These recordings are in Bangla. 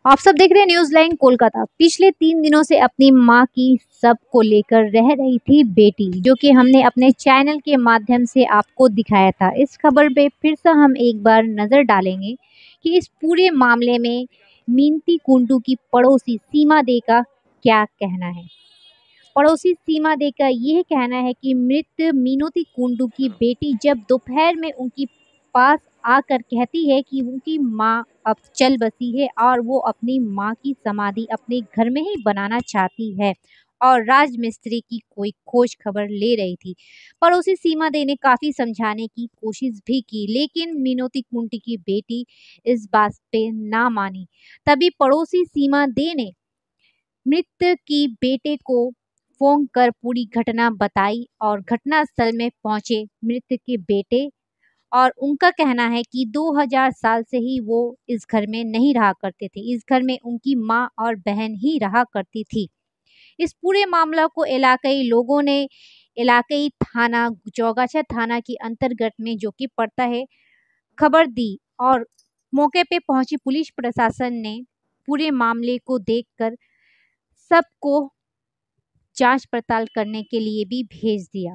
आप सब देख रहे हैं न्यूज लाइन कोलकाता। पिछले 3 दिनों से अपनी मां की सबको लेकर रह रही थी बेटी, जो कि हमने अपने चैनल के माध्यम से आपको दिखाया था। इस खबर पे फिर से हम एक बार नजर डालेंगे कि इस पूरे मामले में मीनती कुंडू की पड़ोसी सीमा दे का क्या कहना है। पड़ोसी सीमा दे का यह कहना है कि मृत मीनोती कुंडू की बेटी जब दोपहर में उनकी पास आकर कहती है कि उनकी माँ अब चल बसी है और वो अपनी माँ की समाधि अपने घर में ही बनाना चाहती है और राजमिस्त्री की कोई खोज खबर ले रही थी। पड़ोसी सीमा दे ने काफी समझाने की कोशिश भी की, लेकिन मीनोती कुंडू की बेटी इस बात पे ना मानी। तभी पड़ोसी सीमा दे ने मृत की बेटे को फोन कर पूरी घटना बताई और घटनास्थल में पहुंचे मृत के बेटे। और उनका कहना है कि 2000 साल से ही वो इस घर में नहीं रहा करते थे। इस घर में उनकी माँ और बहन ही रहा करती थी। इस पूरे मामला को इलाकई लोगों ने इलाकई थाना चौगाछा थाना के अंतर्गत में जो कि पड़ता है खबर दी और मौके पे पहुंची पुलिस प्रशासन ने पूरे मामले को देखकर सबको जांच पड़ताल करने के लिए भी भेज दिया।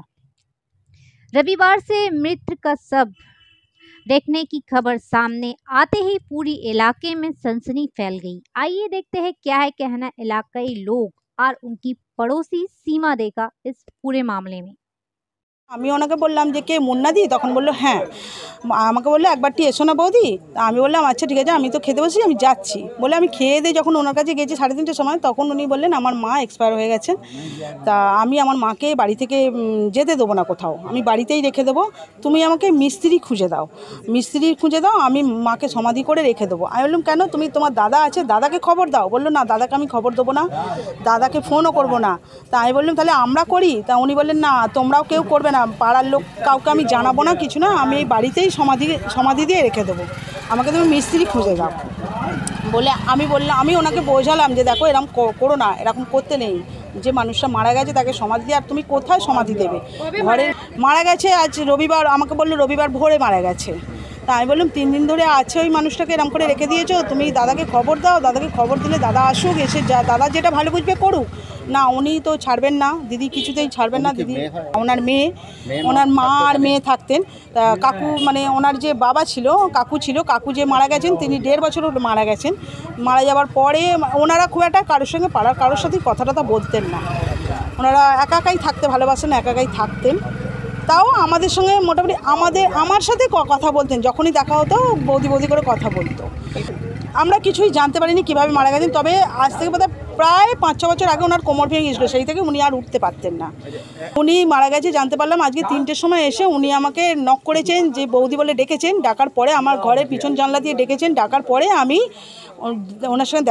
रविवार से मृत का शव देखने की खबर सामने आते ही पूरी इलाके में सनसनी फैल गई। आइए देखते हैं क्या है कहना इलाकाई लोग और उनकी पड़ोसी सीमा दे का इस पूरे मामले में। আমি ওনাকে বললাম যে কে মুন্নাদি, তখন বললো হ্যাঁ। আমাকে বললো একবারটি এসো না বৌদি। আমি বললাম আচ্ছা ঠিক আছে, আমি তো খেতে বসেছি, আমি যাচ্ছি বলে আমি খেয়ে দিয়ে যখন ওনার কাছে গেছি 3:30টার সময়, তখন উনি বললেন আমার মা এক্সপায়ার হয়ে গেছেন, তা আমি আমার মাকে বাড়ি থেকে যেতে দেবো না কোথাও, আমি বাড়িতেই রেখে দেবো, তুমি আমাকে মিস্ত্রি খুঁজে দাও, আমি মাকে সমাধি করে রেখে দেবো। আমি বললাম কেন, তুমি তোমার দাদা আছে, দাদাকে খবর দাও। বললো না, দাদাকে আমি খবর দেবো না, দাদাকে ফোনও করবো না। তা আমি বললাম তাহলে আমরা করি। তা উনি বললেন না, তোমরাও কেউ করবে না, পাড়ার লোক কাউকে আমি জানাবো না, কিছু না, আমি বাড়িতেই সমাধি দিয়ে রেখে দেবো, আমাকে তুমি মিস্ত্রি খুঁজে দাও বলে আমি ওনাকে বোঝালাম যে দেখো এরকম করো না, এরকম করতে নেই, যে মানুষটা মারা গেছে তাকে সমাধি দিয়ে আর তুমি কোথায় সমাধি দেবে, ঘরে মারা গেছে, আজ রবিবার, আমাকে বললো রবিবার ভোরে মারা গেছে। তা আমি বললাম 3 দিন ধরে আছে ওই মানুষটাকে এরকম করে রেখে দিয়েছো, তুমি দাদাকে খবর দাও, দাদাকে খবর দিলে দাদা আসুক, এসে দাদা যেটা ভালো বুঝবে করুক। না উনি তো ছাড়বেন না, দিদি কিছুতেই ছাড়বেন না। দিদি ওনার মেয়ে, ওনার মা আর মেয়ে থাকতেন। তা কাকু মানে ওনার যে বাবা ছিল, কাকু যে মারা গেছেন, তিনি 1.5 বছর মারা গেছেন। মারা যাওয়ার পরে ওনারা খুব একটা কারোর সঙ্গে পাড়ার কারোর সাথেই কথা টথা বলতেন না, ওনারা একাই থাকতে ভালোবাসেন, একাই থাকতেন। তাও আমাদের সঙ্গে মোটামুটি আমার সাথে কথা বলতেন, যখনই দেখা হতো বৌদি করে কথা বলতো। আমরা কিছুই জানতে পারিনি কীভাবে মারা গেছেন, তবে আজ থেকে বোধহয় প্রায় 5-6 বছর আগে ওনার কোমর ভেঙে গেছিলো, সেই থেকে উনি আর উঠতে পারতেন না। উনি মারা গেছে জানতে পারলাম আজকে 3টের সময় এসে। উনি আমাকে নক করেছেন, যে বৌদি বলে ডেকেছেন, ডাকার পরে আমার ঘরের পিছন জানলা দিয়ে ডেকেছেন, ডাকার পরে আমি ওনার সঙ্গে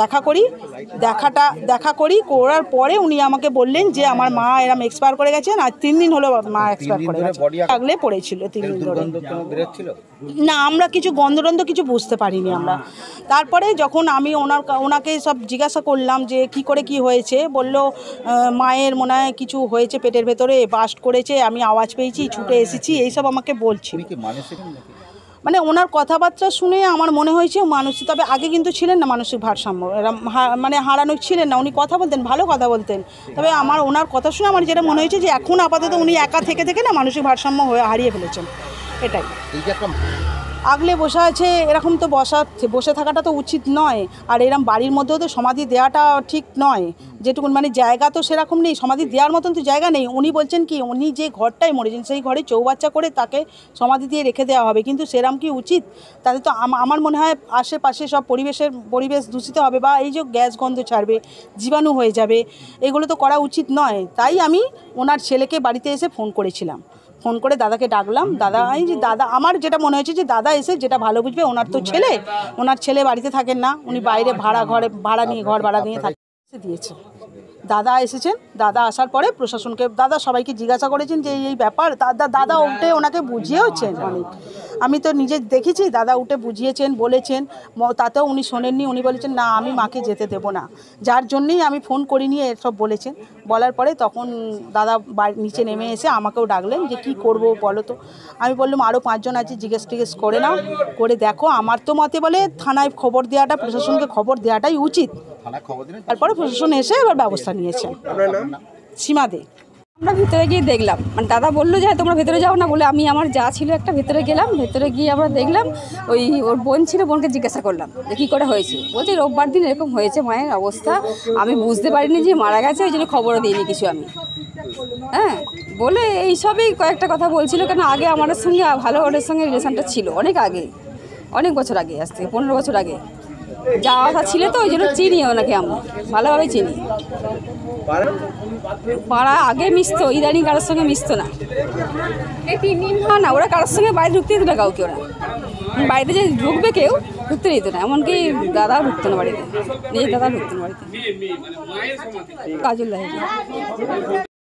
দেখা করার পরে উনি আমাকে বললেন যে আমার মা এরম এক্সপায়ার করে গেছেন, আর 3 দিন হলো মা এক্সপায়ার করে গেছে, আগলে পড়েছিল 3 দিন ধরে। না আমরা কিছু গন্ধ কিছু বুঝতে পারিনি আমরা। তারপরে যখন আমি ওনাকে সব জিজ্ঞাসা করলাম যে কি করে কি হয়েছে, বলল মায়ের মনে হয় কিছু হয়েছে পেটের ভেতরে, বাস্ট করেছে, আমি আওয়াজ পেয়েছি, ছুটে এসেছি, এইসব আমাকে বলছি। মানে ওনার কথাবার্তা শুনে আমার মনে হয়েছে মানসিক, তবে আগে কিন্তু ছিলেন না মানসিক ভারসাম্য, এরা মানে হারানো ছিলেন না, উনি কথা বলতেন, ভালো কথা বলতেন। তবে ওনার কথা শুনে আমার যেটা মনে হয়েছে যে এখন আপাতত উনি একা থেকে না মানসিক ভারসাম্য হারিয়ে ফেলেছেন, এটাই। আগলে বসে আছে, এরকম তো বসে থাকাটা তো উচিত নয়, আর এরকম বাড়ির মধ্যেও তো সমাধি দেওয়াটা ঠিক নয়, যেটুকু মানে জায়গা তো সেরকম নেই, সমাধি দেওয়ার মতন তো জায়গা নেই। উনি বলছেন কি উনি যে ঘরটায় মরেছেন সেই ঘরে চৌবাচ্চা করে তাকে সমাধি দিয়ে রেখে দেওয়া হবে, কিন্তু সেরকম কি উচিত? তাহলে তো আমার মনে হয় আশেপাশে সব পরিবেশ দূষিত হবে, বা এই যে গ্যাস গন্ধ ছাড়বে, জীবাণু হয়ে যাবে, এগুলো তো করা উচিত নয়। তাই আমি ওনার ছেলেকে বাড়িতে এসে ফোন করেছিলাম, ফোন করে দাদাকে ডাকলাম। দাদা আমার যেটা মনে হয়েছে যে দাদা এসে যেটা ভালো বুঝবে, ওনার ছেলে বাড়িতে থাকেন না, উনি বাইরে ঘর ভাড়া নিয়ে থাকে দিয়েছে। দাদা এসেছেন, দাদা আসার পরে প্রশাসনকে দাদা সবাইকে জিজ্ঞাসা করেছেন যে এই ব্যাপার। দাদা উঠে ওনাকে বুঝিয়েওছেন অনেক, আমি তো নিজে দেখেছি, দাদা উঠে বুঝিয়েছেন, বলেছেন, তাতেও উনি শোনেননি। উনি বলেছেন না আমি মাকে যেতে দেবো না, যার জন্যেই আমি ফোন করিনি এসব বলেছেন। বলার পরে তখন দাদা নিচে নেমে এসে আমাকেও ডাকলেন যে কি করব বলো তো। আমি বললাম আরও 5 জন আছে, জিজ্ঞেস করে নাও, করে দেখো। আমার তো মতে বলে থানায় খবর দেওয়াটা, প্রশাসনকে খবর দেওয়াটাই উচিত। তারপরে প্রশাসন এসে এবার ব্যবস্থা নিয়েছে। সীমা দে। আমরা ভিতরে গিয়ে দেখলাম, মানে দাদা বললো যে তোমরা ভেতরে যাও না বলে, আমি আমার যা ছিল একটা ভেতরে গেলাম। ভেতরে গিয়ে আমরা দেখলাম ওর বোন ছিল, বোনকে জিজ্ঞাসা করলাম যে কী করে হয়েছে। বলছি রোববার দিন এরকম হয়েছে মায়ের অবস্থা, আমি বুঝতে পারিনি যে মারা গেছে, ওই জন্য খবরও দিইনি কিছু আমি। হ্যাঁ বলে এইসবই কয়েকটা কথা বলছিল, কেন আগে আমাদের সঙ্গে ভালো ওদের সঙ্গে রিলেশনটা ছিল অনেক আগে, অনেক বছর আগে, আজ থেকে 15 বছর আগে যাওয়া কথা ছিল। তো ওই জন্য চিনি ওনাকে, আমি ভালোভাবে চিনি। পাড়া আগে মিশতো, ইদানিং কারোর সঙ্গে মিশতো না। এই 3 দিন না, ওরা কারোর সঙ্গে বাইরে ঢুকতে দিত না কাউকে। ওরা বাড়িতে যে ঢুকবে কেউ ঢুকতে দিত না, এমনকি দাদাও ঢুকতো না বাড়িতে, নিজের দাদা ঢুকতো না বাড়িতে। কাজল লাগে।